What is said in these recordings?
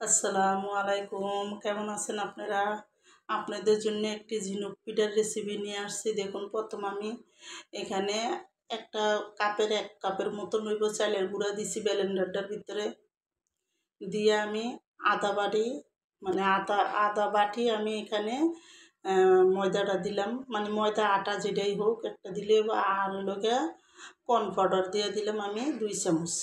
আসসালামু আলাইকুম, কেমন আছেন আপনারা? আপনাদের জন্য একটি ঝিনুক পিঠার রেসিপি নিয়ে আসছি। দেখুন, প্রথম আমি এখানে একটা এক কাপের মতো নইব চালের গুঁড়া দিছি ব্লেন্ডারটার ভিতরে। দিয়ে আমি আদা বাটি মানে আদা আদা বাটি আমি এখানে ময়দাটা দিলাম, মানে ময়দা আটা যেটাই হোক একটা দিলে, আর লোকে কর্ন পাউডার দিয়ে দিলাম আমি 2 চামচ।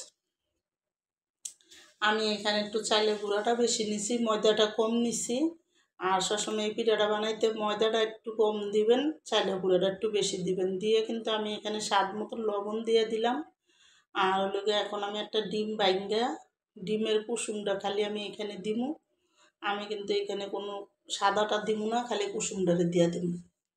আমি এখানে একটু চালের গুঁড়াটা বেশি নিছি, ময়দাটা কম নিছি। আর সবসময় এই পিঠাটা বানাইতে ময়দাটা একটু কম দিবেন, চালের গুঁড়াটা একটু বেশি দিবেন। দিয়ে কিন্তু আমি এখানে স্বাদ মতো লবণ দিয়ে দিলাম। আর ওগুলোকে এখন আমি একটা ডিম বাইঙ্গা, ডিমের কুসুমটা খালি আমি এখানে দিমু। আমি কিন্তু এখানে কোনো সাদাটা দিমু না, খালি কুসুমটারে দিয়ে দিমু।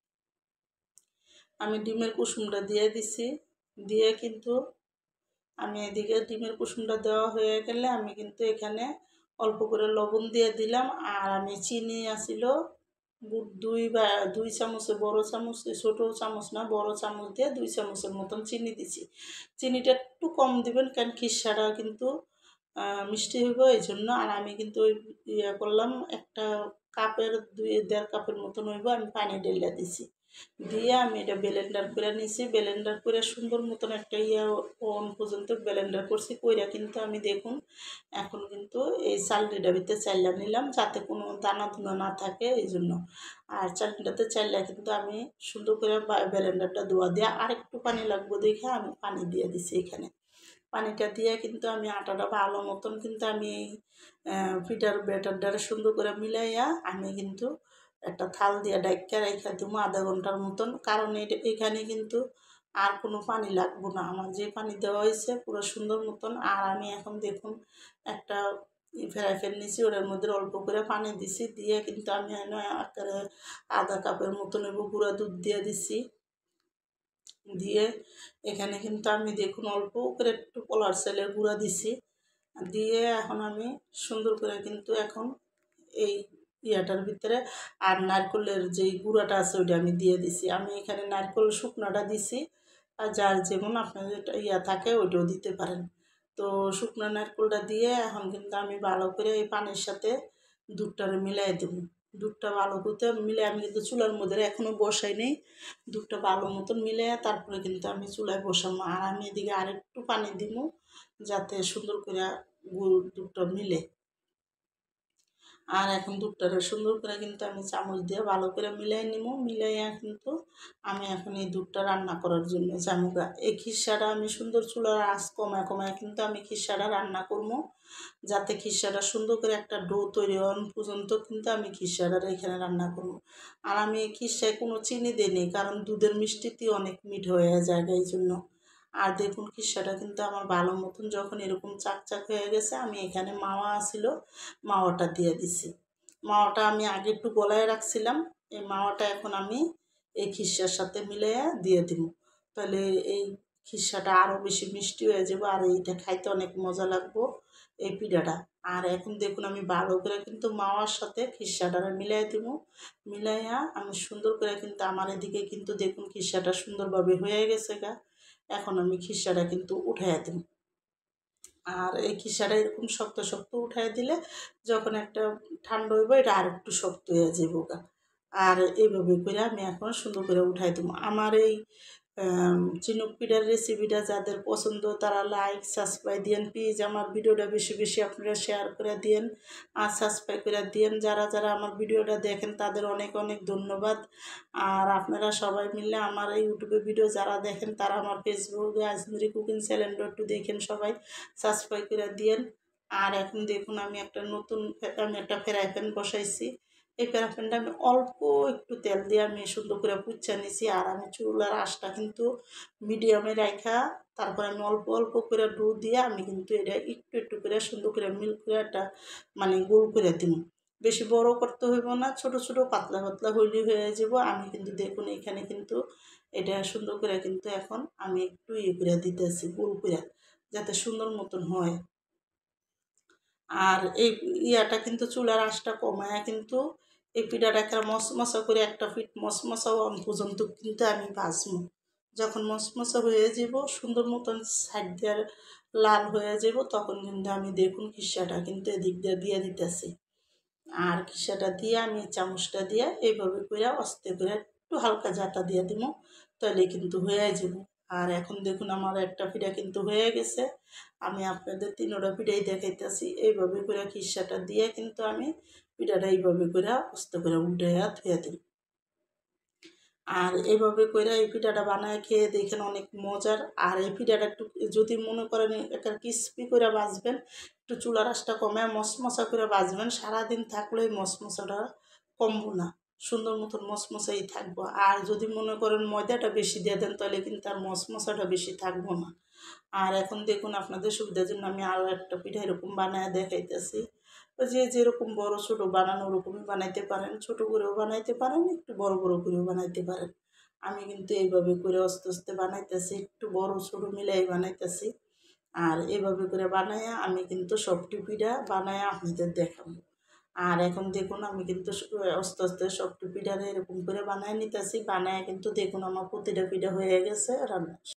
আমি ডিমের কুসুমটা দিয়ে দিছি। দিয়ে কিন্তু আমি এদিকে ডিমের কুসুমটা দেওয়া হয়ে গেলে আমি কিন্তু এখানে অল্প করে লবণ দিয়ে দিলাম। আর আমি চিনি আসিল দুই চামচে, বড় চামচ, ছোটো চামচ না বড় চামচ দিয়ে 2 চামচের মতন চিনি দিছি। চিনিটা একটু কম দিবেন, কারণ খিরসাটা কিন্তু মিষ্টি হইব এই জন্য। আর আমি কিন্তু ওই করলাম একটা কাপের 2.5 কাপের মতন হইব, আমি পানি ঢেলে দিছি। দিয়ে আমি এটা ব্লেন্ডার করে নিছি। ব্লেন্ডার করে সুন্দর মতন একটা ওন পর্যন্ত ব্লেন্ডার করছি। কইরা কিন্তু আমি দেখুন এখন কিন্তু এই চালনিটার ভিতরে চাইলা নিলাম, যাতে কোনো দানা দুনা না থাকে এই জন্য। আর চালনিটাতে চাইলা কিন্তু আমি সুন্দর করে ব্লেন্ডারটা ধোয়া দিয়ে আরেকটু পানি লাগবে দেখে আমি পানি দিয়ে দিছি এখানে। পানিটা দিয়ে কিন্তু আমি আটাটা ভালো মতন কিন্তু আমি এই পিঠার ব্যাটারটারে সুন্দর করে মিলাইয়া আমি কিন্তু একটা থাল দিয়ে ডাইকা রেখা দেবো আধা ঘন্টার মতন। কারণ এখানে কিন্তু আর কোনো পানি লাগবে না, আমার যে পানি দেওয়া হয়েছে পুরো সুন্দর মতন। আর আমি এখন দেখুন একটা ফ্রাই প্যান নিছি, ওটার মধ্যে অল্প করে পানি দিছি। দিয়ে কিন্তু আমি একেবারে আধা কাপের মতন গুঁড়া দুধ দিয়ে দিছি। দিয়ে এখানে কিন্তু আমি দেখুন অল্প করে একটু কলার চালের গুঁড়া দিছি। দিয়ে এখন আমি সুন্দর করে কিন্তু এখন এই ইয়াটার ভিতরে আর নারকেলের যেই গুঁড়াটা আছে ওইটা আমি দিয়ে দিছি। আমি এখানে নারকেল শুকনাটা দিছি, আর যার যেমন আপনাদের থাকে ওইটাও দিতে পারেন। তো শুকনো নারকেলটা দিয়ে এখন কিন্তু আমি ভালো করে এই পানির সাথে দুধটারে মিলাই দেবো। দুধটা ভালো করতে মিলে আমি কিন্তু চুলার মধ্যে এখনও বসাই নেই। দুধটা ভালো মতন মিলে তারপরে কিন্তু আমি চুলায় বসাবো। আর আমি এদিকে আরেকটু পানি দিব, যাতে সুন্দর করে দুধটা মিলে। আর এখন দুধটারে সুন্দর করে কিন্তু আমি চামচ দিয়ে ভালো করে মিলাই নিব। মিলাইয়া কিন্তু আমি এখন এই দুধটা রান্না করার জন্য জামুগা এই খিরসাটা আমি সুন্দর চুলার আঁচ কমায় কমায় কিন্তু আমি খিরসাটা রান্না করবো, যাতে খিরসাটা সুন্দর করে একটা ডো তৈরি হওয়ার পর্যন্ত কিন্তু আমি খিরসাটা এখানে রান্না করবো। আর আমি এই খিরসায় কোনো চিনি দিইনি, কারণ দুধের মিষ্টিতে অনেক মিঠ হয়ে যায় এই জন্য। আর দেখুন খিরসাটা কিন্তু আমার ভালো মতন যখন এরকম চাকচাক হয়ে গেছে, আমি এখানে মাওয়া আসিল, মাওয়াটা দিয়ে দিছি। মাওয়াটা আমি আগে একটু গলায় রাখছিলাম, এই মাওয়াটা এখন আমি এই খিরসার সাথে মিলাইয়া দিয়ে দিব। তাহলে এই খিরসাটা আরও বেশি মিষ্টি হয়ে যাবে, আর এইটা খাইতে অনেক মজা লাগবো এই পিঠাটা। আর এখন দেখুন আমি ভালো করে কিন্তু মাওয়ার সাথে খিরসাটা মিলাই দিব। মিলাইয়া আমি সুন্দর করে কিন্তু আমার এদিকে কিন্তু দেখুন খিরসাটা সুন্দরভাবে হয়ে গেছে গা। এখন আমি খিরসাটা কিন্তু উঠাইয়া দিব। আর এই খিরসাটা এরকম শক্ত শক্ত উঠাই দিলে যখন একটা ঠান্ডা হইব এটা আর একটু শক্ত হয়ে যাইব গা। আর এইভাবে করে আমি এখন সুন্দর করে উঠাই দেবো। আমার এই ঝিনুক পিঠার রেসিপিটা যাদের পছন্দ তারা লাইক সাবস্ক্রাইব দিয়েন প্লিজ। আমার ভিডিওটা বেশি বেশি আপনারা শেয়ার করে দিয়েন আর সাবস্ক্রাইব করে দিয়েন। যারা যারা আমার ভিডিওটা দেখেন তাদের অনেক অনেক ধন্যবাদ। আর আপনারা সবাই মিলে আমার এই ইউটিউবে ভিডিও যারা দেখেন তারা আমার ফেসবুকে আজমেরি কুকিং চ্যানেলটা একটু দেখেন, সবাই সাবস্ক্রাইব করে দিয়েন। আর এখন দেখুন আমি একটা ফ্রাই প্যান বসাইছি। এই ফ্রাই প্যানটা আমি অল্প একটু তেল দিয়ে আমি সুন্দর করে পুচ্ছা নিছি। আর আমি চুলার আঁচটা কিন্তু মিডিয়ামে রাখা, তারপর আমি অল্প অল্প করে ডো দিয়ে আমি কিন্তু এটা একটু একটু করে সুন্দর করে মিল করে একটা মানে গোল করে দিব। বেশি বড় করতে হইব না, ছোট ছোট পাতলা পাতলা হইলে হয়ে যাব। আমি কিন্তু দেখুন এখানে কিন্তু এটা সুন্দর করে কিন্তু এখন আমি একটু করে দিতেছি গোল করে, যাতে সুন্দর মতন হয়। আর এই ইয়াটা কিন্তু চুলার আঁচটা কমায়া কিন্তু এই পিঠাটা একটা মশমশা করে একটা মশমশা পর্যন্ত কিন্তু আমি ভাজবো। যখন মচমচে হয়ে যাব সুন্দর মতন সাইড দিয়ে লাল হয়ে যাব তখন কিন্তু আমি দেখুন খিসাটা কিন্তু এদিক দিয়ে দিয়ে দিতেছি। আর খিসাটা দিয়ে আমি চামচটা দিয়ে এইভাবে করে আস্তে করে একটু হালকা জাটা দিয়ে দিব, তাহলে কিন্তু হয়ে যাব। আর এখন দেখুন আমার একটা পিঠা কিন্তু হয়ে গেছে। আমি আপনাদের তিনোটা পিঠাই দেখাইতেছি। এইভাবে করে খিসাটা দিয়ে কিন্তু আমি পিঠাটা এইভাবে করে আস্তে করে উল্টে ধুয়ে দিই। আর এইভাবে করে এই পিঠাটা বানায় খেয়ে দেখেন অনেক মজার। আর এই পিঠাটা একটু যদি মনে করেন একটা ক্রিস্পি করে ভাজবেন, একটু চুলার আঁচটা কমে মশমশা করে ভাজবেন, সারাদিন থাকলে এই মশমশাটা কমবো না, সুন্দর মতন মশমশাই থাকবো। আর যদি মনে করেন ময়দাটা বেশি দিয়ে দেন তাহলে কিন্তু আর মশমশাটা বেশি থাকবো না। আর এখন দেখুন আপনাদের সুবিধার জন্য আমি আরও একটা পিঠা এরকম বানায় দেখাইতেছি। যে যেরকম বড় ছোট বানানো ওরকমই বানাইতে পারেন, ছোট করেও বানাইতে পারেন, একটু বড় বড় করেও বানাইতে পারেন। আমি কিন্তু এইভাবে করে আস্তে আস্তে বানাইতেছি, একটু বড় ছোট মিলাই বানাইতেছি। আর এভাবে করে বানাইয়া আমি কিন্তু সবটি পিঠা বানাইয়া আপনাদের দেখাবো। আর এখন দেখুন আমি কিন্তু আস্তে আস্তে সবটি পিঠারে এরকম করে বানায় নিতেছি, বানায় কিন্তু দেখুন আমার প্রতিটা পিঠা হয়ে গেছে রান্না।